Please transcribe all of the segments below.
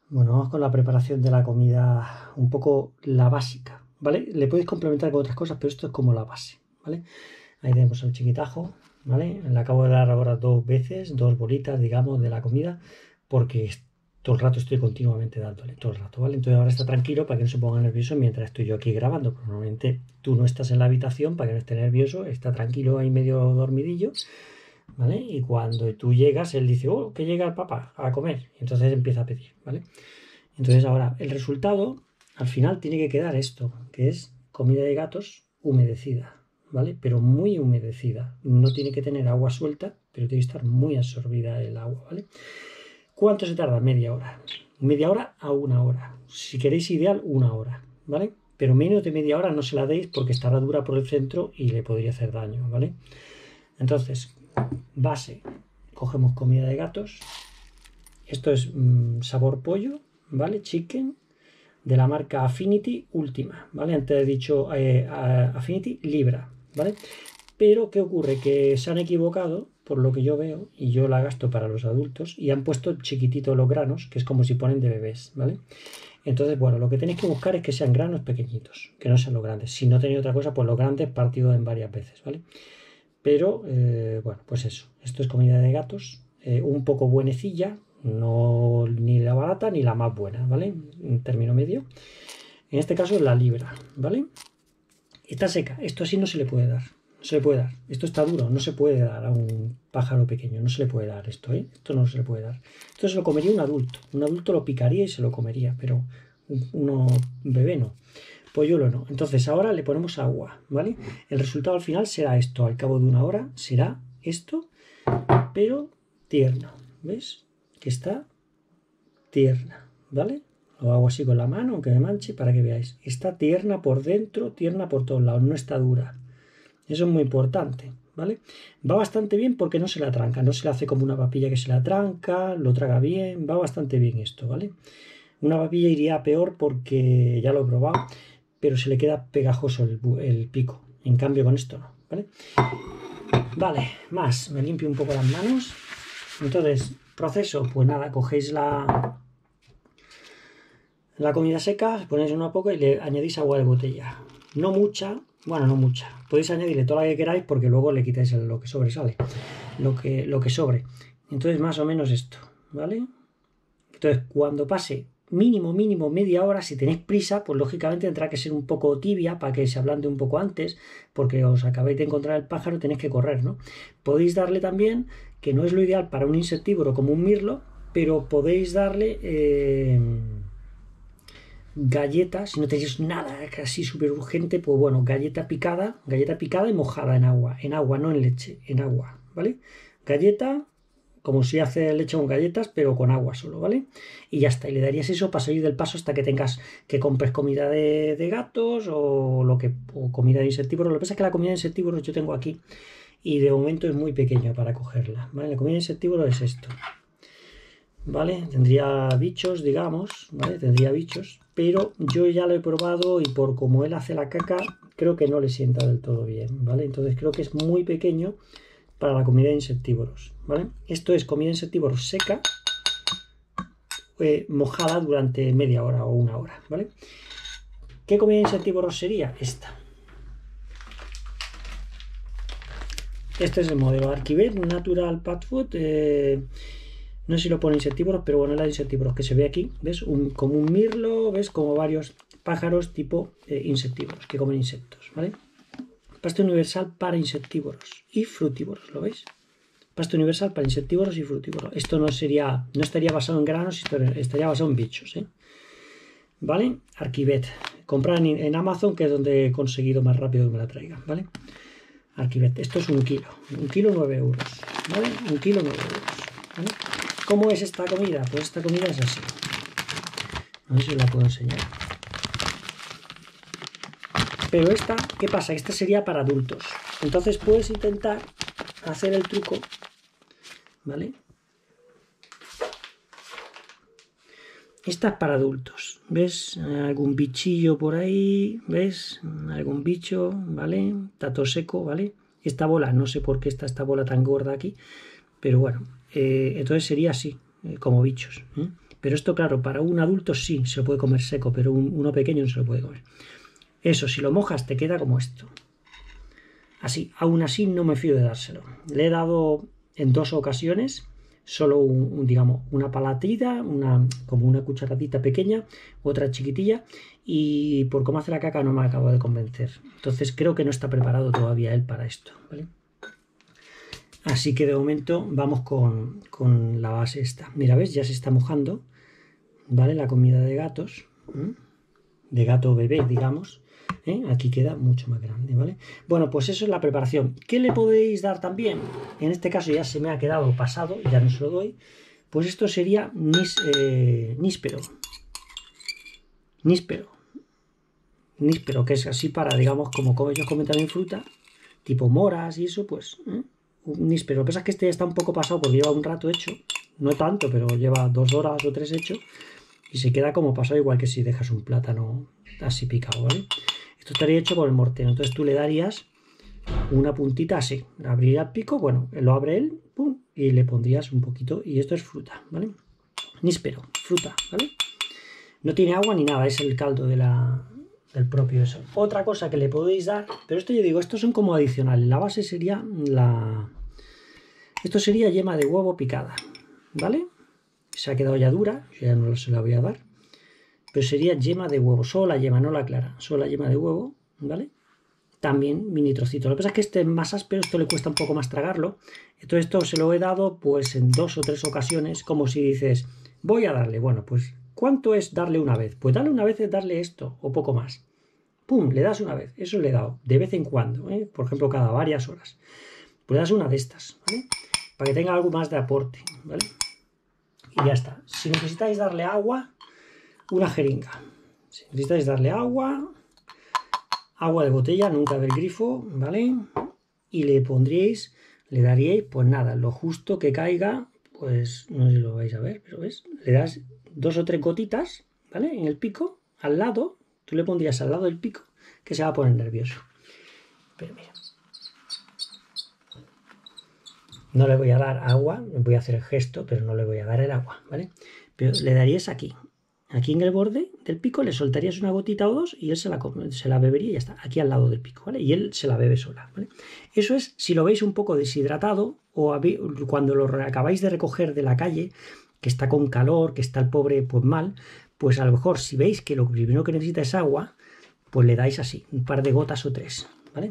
Bueno, vamos con la preparación de la comida, un poco la básica, ¿vale? Le podéis complementar con otras cosas, pero esto es como la base, ¿vale? Ahí tenemos el chiquitajo, ¿vale? Le acabo de dar ahora dos veces, dos bolitas, digamos, de la comida, porque todo el rato estoy continuamente dándole, todo el rato, ¿vale? Entonces ahora está tranquilo para que no se ponga nervioso mientras estoy yo aquí grabando. Normalmente tú no estás en la habitación para que no esté nervioso, está tranquilo ahí medio dormidillo, ¿vale? Y cuando tú llegas, él dice, oh, que llega el papá a comer. Y entonces empieza a pedir, ¿vale? Entonces ahora, el resultado, al final tiene que quedar esto, que es comida de gatos humedecida, ¿vale? Pero muy humedecida. No tiene que tener agua suelta, pero tiene que estar muy absorbida el agua, ¿vale? ¿Cuánto se tarda? Media hora. Media hora a una hora. Si queréis ideal, una hora, ¿vale? Pero menos de media hora no se la deis porque estará dura por el centro y le podría hacer daño, ¿vale? Entonces, base, cogemos comida de gatos. Esto es sabor pollo, ¿vale? Chicken, de la marca Affinity Última, ¿vale? Antes he dicho Affinity Libra, ¿vale? Pero, ¿qué ocurre? Que se han equivocado, por lo que yo veo, y yo la gasto para los adultos, y han puesto chiquitito los granos, que es como si ponen de bebés, ¿vale? Entonces, bueno, lo que tenéis que buscar es que sean granos pequeñitos, que no sean los grandes. Si no tenéis otra cosa, pues los grandes partidos en varias veces, ¿vale? Pero, bueno, pues eso. Esto es comida de gatos, un poco buenecilla, no ni la barata ni la más buena, ¿vale? En término medio. En este caso, la libra, ¿vale? Está seca. Esto así no se le puede dar. No se le puede dar. Esto está duro. No se puede dar a un pájaro pequeño. No se le puede dar esto, ¿eh? Esto no se le puede dar. Esto se lo comería un adulto. Un adulto lo picaría y se lo comería, pero uno bebé no. Polluelo no. Entonces ahora le ponemos agua, ¿vale? El resultado al final será esto. Al cabo de una hora será esto, pero tierno. ¿Ves? Que está tierna, ¿vale? Lo hago así con la mano, aunque me manche, para que veáis. Está tierna por dentro, tierna por todos lados, no está dura. Eso es muy importante, ¿vale? Va bastante bien porque no se la tranca, no se le hace como una papilla que se la tranca, lo traga bien, va bastante bien esto, ¿vale? Una papilla iría peor porque ya lo he probado, pero se le queda pegajoso el pico. En cambio con esto no, ¿vale? Vale, más, me limpio un poco las manos. Entonces, proceso, pues nada, cogéis la comida seca, ponéis una poco y le añadís agua de botella. No mucha, bueno, no mucha. Podéis añadirle toda la que queráis porque luego le quitáis lo que sobresale, lo que sobre. Entonces, más o menos esto, ¿vale? Entonces, cuando pase mínimo media hora, si tenéis prisa, pues lógicamente tendrá que ser un poco tibia para que se ablande un poco antes, porque os acabéis de encontrar el pájaro, tenéis que correr, ¿no? Podéis darle también, que no es lo ideal para un insectívoro como un mirlo, pero podéis darle galletas, si no tenéis nada casi súper urgente, pues bueno, galleta picada y mojada en agua, no en leche, en agua, ¿vale? Galleta, como si hace leche con galletas, pero con agua solo, ¿vale? Y ya está, y le darías eso para salir del paso hasta que tengas que compres comida de gatos o o comida de insectívoros. Lo que pasa es que la comida de insectívoros yo tengo aquí y de momento es muy pequeño para cogerla, ¿vale? La comida de insectívoros es esto, ¿vale? Tendría bichos, digamos, ¿vale? Tendría bichos, pero yo ya lo he probado y por como él hace la caca, creo que no le sienta del todo bien, ¿vale? Entonces creo que es muy pequeño para la comida de insectívoros, ¿vale? Esto es comida de insectívoros seca, mojada durante media hora o una hora, ¿vale? ¿Qué comida de insectívoros sería? Esta. Este es el modelo Archivet Natural Pet Food. No sé si lo pone insectívoros, pero bueno, es la de insectívoros que se ve aquí. ¿Ves? Como un mirlo, ¿ves? Como varios pájaros tipo insectívoros que comen insectos, ¿vale? Pasta universal para insectívoros y frutívoros, ¿lo veis? Pasta universal para insectívoros y frutívoros. Esto no estaría basado en granos, estaría basado en bichos, ¿eh? ¿Vale? Archivet. Comprar en Amazon, que es donde he conseguido más rápido que me la traigan, ¿vale? Archivet. Esto es 1 kilo. 1 kilo 9 euros, ¿vale? 1 kilo 9 euros, ¿vale? ¿Cómo es esta comida? Pues esta comida es así. A ver si os la puedo enseñar. Pero esta, ¿qué pasa? Esta sería para adultos. Entonces puedes intentar hacer el truco, ¿vale? Esta es para adultos. ¿Ves? Algún bichillo por ahí. ¿Ves? Algún bicho, ¿vale? Está todo seco, ¿vale? Esta bola, no sé por qué está esta bola tan gorda aquí. Pero bueno, entonces sería así, como bichos, ¿eh? Pero esto, claro, para un adulto sí se lo puede comer seco, pero uno pequeño no se lo puede comer. Eso, si lo mojas te queda como esto. Así, aún así no me fío de dárselo. Le he dado en 2 ocasiones, solo digamos, una palatita, como una cucharadita pequeña, otra chiquitilla, y por cómo hace la caca no me acabo de convencer. Entonces creo que no está preparado todavía él para esto, ¿vale? Así que de momento vamos con la base esta. Mira, ¿ves? Ya se está mojando, ¿vale? La comida de gatos, de gato bebé, digamos. Aquí queda mucho más grande, ¿vale? Bueno, pues eso es la preparación. ¿Qué le podéis dar también? En este caso ya se me ha quedado pasado, ya no se lo doy. Pues esto sería níspero. Níspero, que es así para, digamos, como ellos comen también fruta, tipo moras y eso, pues un níspero. Lo que pasa es que este ya está un poco pasado porque lleva un rato hecho. No tanto, pero lleva 2 horas o 3 hecho. Y se queda como pasado, igual que si dejas un plátano así picado, ¿vale? Esto estaría hecho con el mortero. Entonces tú le darías una puntita así. Abriría el pico, bueno, lo abre él, pum, y le pondrías un poquito. Y esto es fruta, ¿vale? Níspero, fruta, ¿vale? No tiene agua ni nada, es el caldo del propio eso. Otra cosa que le podéis dar, pero esto yo digo, estos son como adicionales. La base sería esto sería yema de huevo picada, ¿vale? Se ha quedado ya dura, yo ya no se la voy a dar. Pero sería yema de huevo, solo la yema, no la clara, solo la yema de huevo, ¿vale? También mini trocito. Lo que pasa es que este es más áspero, esto le cuesta un poco más tragarlo. Entonces esto se lo he dado pues en 2 o 3 ocasiones, como si dices, voy a darle, bueno, pues ¿cuánto es darle una vez? Pues darle una vez es darle esto, o poco más. ¡Pum! Le das una vez, eso le he dado, de vez en cuando, por ejemplo, cada varias horas. Pues le das una de estas, ¿vale? Para que tenga algo más de aporte, ¿vale? Y ya está. Si necesitáis darle agua, una jeringa. Si necesitáis darle agua de botella, nunca del grifo, ¿vale? Y le daríais, pues nada, lo justo que caiga, pues no sé si lo vais a ver, pero ves, le das 2 o 3 gotitas, ¿vale? En el pico, al lado, tú le pondrías al lado del pico, que se va a poner nervioso. Pero mira. No le voy a dar agua, voy a hacer el gesto, pero no le voy a dar el agua, ¿vale? Pero le darías aquí en el borde del pico, le soltarías una gotita o 2 y él se la bebería y ya está, aquí al lado del pico, ¿vale? Y él se la bebe sola, ¿vale? Eso es si lo veis un poco deshidratado o cuando lo acabáis de recoger de la calle, que está con calor, que está el pobre pues mal, pues a lo mejor si veis que lo primero que necesita es agua, pues le dais así, un par de gotas o 3, ¿vale?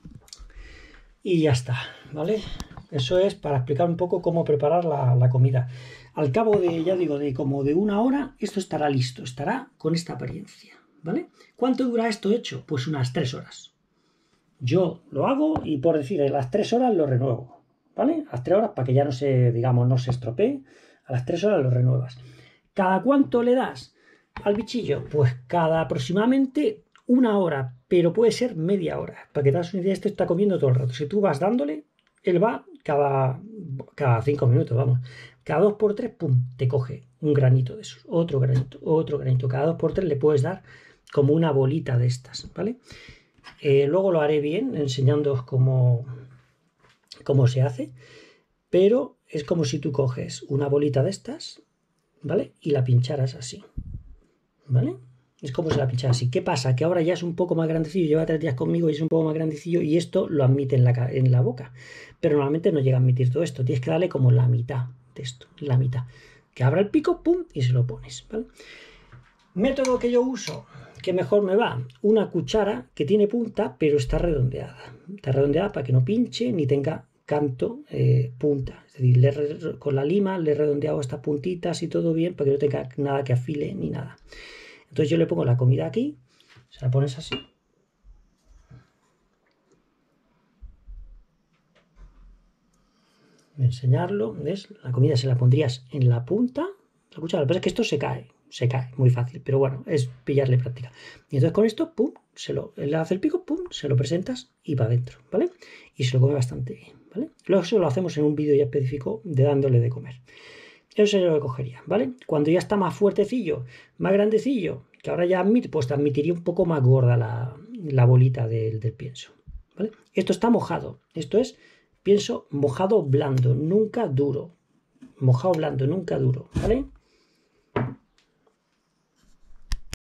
Y ya está, ¿vale? Eso es para explicar un poco cómo preparar la comida. Al cabo de, ya digo, de como de 1 hora, esto estará listo, estará con esta apariencia, ¿vale? ¿Cuánto dura esto hecho? Pues unas 3 horas. Yo lo hago y por decir, a las 3 horas lo renuevo, ¿vale? A las 3 horas para que ya no se, digamos, no se estropee, a las 3 horas lo renuevas. ¿Cada cuánto le das al bichillo? Pues cada aproximadamente 1 hora, pero puede ser media hora. Para que te das una idea, esto está comiendo todo el rato. Si tú vas dándole, él va cada 5 minutos, vamos. Cada 2 por 3, pum, te coge un granito de esos, otro granito. Cada 2 por 3 le puedes dar como una bolita de estas, ¿vale? Luego lo haré bien, enseñándoos cómo se hace, pero es como si tú coges una bolita de estas, ¿vale? Y la pincharas así, ¿vale? Es como si la pincharas así. ¿Qué pasa? Que ahora ya es un poco más grandecillo, lleva 3 días conmigo y es un poco más grandecillo y esto lo admite en la boca. Pero normalmente no llega a admitir todo esto. Tienes que darle como la mitad de esto, la mitad. Que abra el pico, pum, y se lo pones, ¿vale? Método que yo uso, que mejor me va, una cuchara que tiene punta, pero está redondeada. Está redondeada para que no pinche ni tenga canto, punta. Es decir, con la lima le he redondeado estas puntitas y todo bien para que no tenga nada que afile ni nada. Entonces yo le pongo la comida aquí, se la pones así. Voy a enseñarlo, ¿ves? La comida se la pondrías en la punta, la cuchara. Lo que pasa es que esto se cae, muy fácil, pero bueno, es pillarle práctica. Y entonces con esto, pum, él hace el pico, pum, se lo presentas y va adentro, ¿vale? Y se lo come bastante bien, ¿vale? Luego eso lo hacemos en un vídeo ya específico de dándole de comer. Eso sería lo que cogería, ¿vale? Cuando ya está más fuertecillo, más grandecillo, que ahora ya admite, pues te admitiría un poco más gorda la bolita del pienso, ¿vale? Esto está mojado, esto es pienso mojado blando, nunca duro. Mojado blando, nunca duro, ¿vale?